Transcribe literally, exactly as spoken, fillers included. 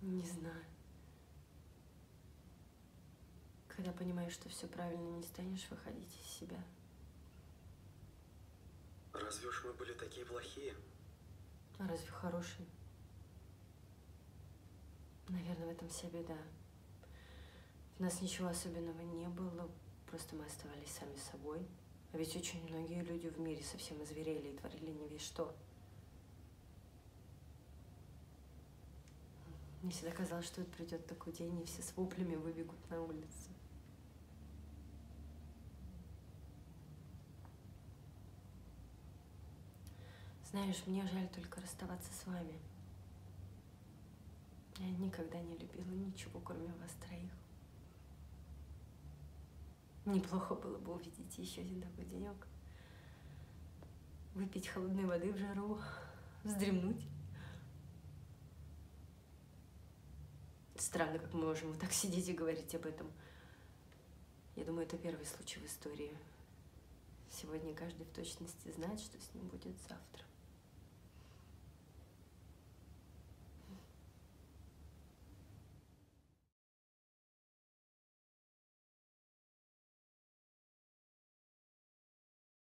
Не знаю. Когда понимаешь, что все правильно, не станешь выходить из себя. Разве уж мы были такие плохие? А разве хорошие? Наверное, в этом вся беда. У нас ничего особенного не было, просто мы оставались сами собой. А ведь очень многие люди в мире совсем озверели и творили не весь что. Мне всегда казалось, что вот придет такой день, и все с воплями выбегут на улицу. Знаешь, мне жаль только расставаться с вами. Я никогда не любила ничего, кроме вас троих. Неплохо было бы увидеть еще один такой денек. Выпить холодной воды в жару, вздремнуть. Странно, как мы можем вот так сидеть и говорить об этом. Я думаю, это первый случай в истории. Сегодня каждый в точности знает, что с ним будет завтра.